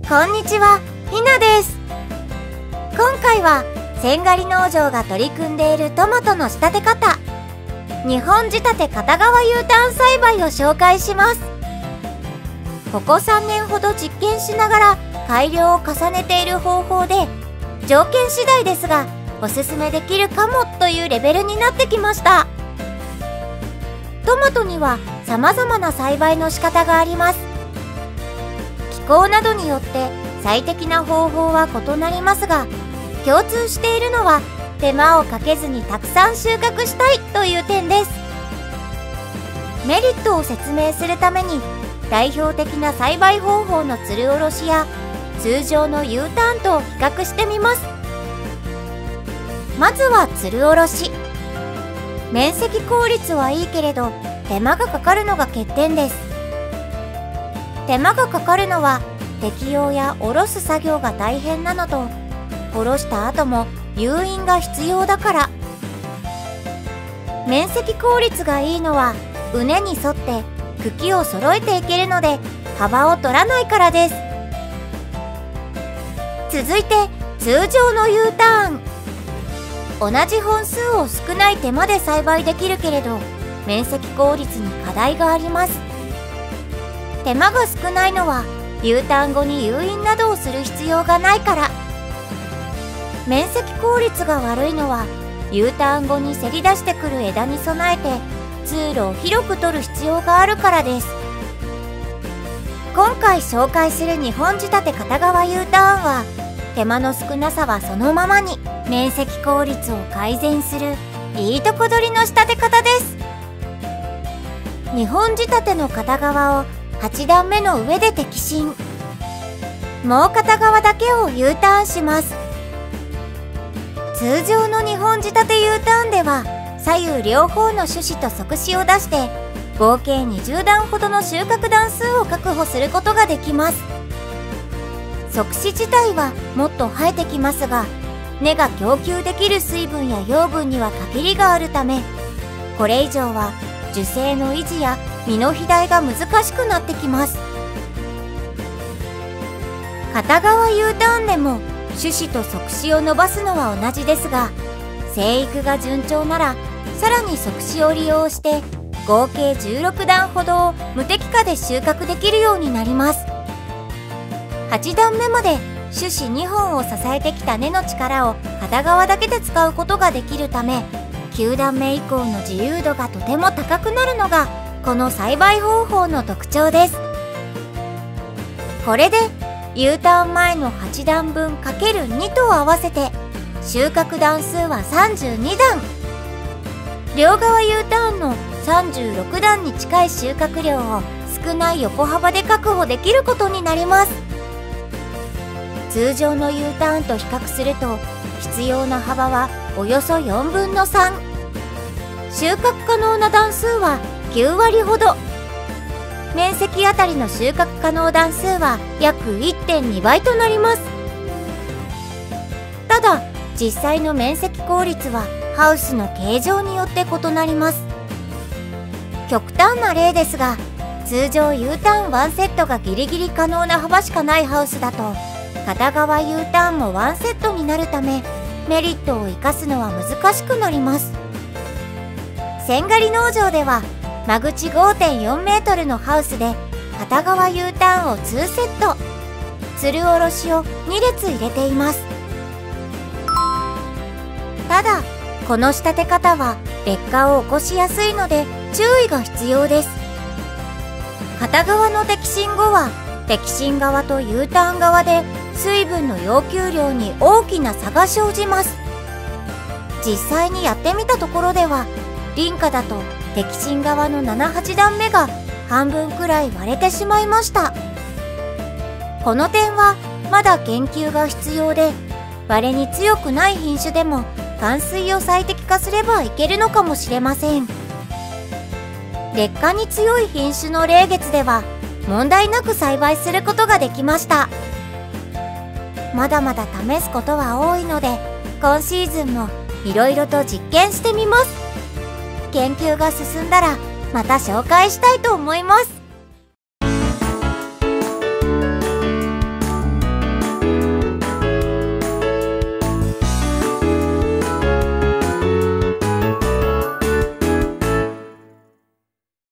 こんにちは、ひなです。今回は千狩農場が取り組んでいるトマトの仕立て方、日本仕立て片側 U ターン栽培を紹介します。ここ3年ほど実験しながら改良を重ねている方法で、条件次第ですがおすすめできるかもというレベルになってきました。トマトには様々な栽培の仕方があります。気候などによって最適な方法は異なりますが、共通しているのは手間をかけずにたくさん収穫したいという点です。メリットを説明するために代表的な栽培方法のつるおろしや通常の U ターンと比較してみます。まずはつるおろし。面積効率はいいけれど手間がかかるのが欠点です。手間がかかるのは摘葉やおろす作業が大変なのと、おろした後も誘引が必要だから。面積効率がいいのは畝に沿って茎を揃えていけるので幅を取らないからです。続いて通常の U ターン。同じ本数を少ない手間で栽培できるけれど面積効率に課題があります。手間が少ないのは U ターン後に誘引などをする必要がないから。面積効率が悪いのは U ターン後にせり出してくる枝に備えて通路を広く取る必要があるからです。今回紹介する日本仕立て片側 U ターンは手間の少なさはそのままに面積効率を改善するいいとこ取りの仕立て方です。日本仕立ての片側を8段目の上で摘心、もう片側だけを U ターンします。通常の日本仕立て U ターンでは左右両方の主枝と側枝を出して合計20段ほどの収穫段数を確保することができます。側枝自体はもっと生えてきますが、根が供給できる水分や養分には限りがあるため、これ以上は樹勢の維持や実の肥大が難しくなってきます。片側 U ターンでも主枝と側枝を伸ばすのは同じですが、生育が順調ならさらに側枝を利用して合計16段ほどを無摘果で収穫できるようになります。8段目まで主枝2本を支えてきた根の力を片側だけで使うことができるため、9段目以降の自由度がとても高くなるのがこの栽培方法の特徴です。これで U ターン前の8段分 ×2 と合わせて収穫段数は32段。両側 U ターンの36段に近い収穫量を少ない横幅で確保できることになります。通常の U ターンと比較すると必要な幅はおよそ4分の3。収穫可能な段数は9割ほど。面積あたりの収穫可能段数は約 1.2 倍となります。ただ実際の面積効率はハウスの形状によって異なります。極端な例ですが、通常 U ターン1セットがギリギリ可能な幅しかないハウスだと片側 U ターンも1セットになるためメリットを生かすのは難しくなります。千狩農場では間口 5.4 メートルのハウスで片側 U ターンを2セット、つるおろしを2列入れています。ただこの仕立て方は劣化を起こしやすいので注意が必要です。片側の摘心後は摘心側と U ターン側で水分の要求量に大きな差が生じます。実際にやってみたところでは輪花だと摘心側の7、8段目が半分くらい割れてしまいました。この点はまだ研究が必要で、割れに強くない品種でも灌水を最適化すればいけるのかもしれません。劣化に強い品種の霊月では問題なく栽培することができました。まだまだ試すことは多いので、今シーズンもいろいろと実験してみます。研究が進んだらまた紹介したいと思います。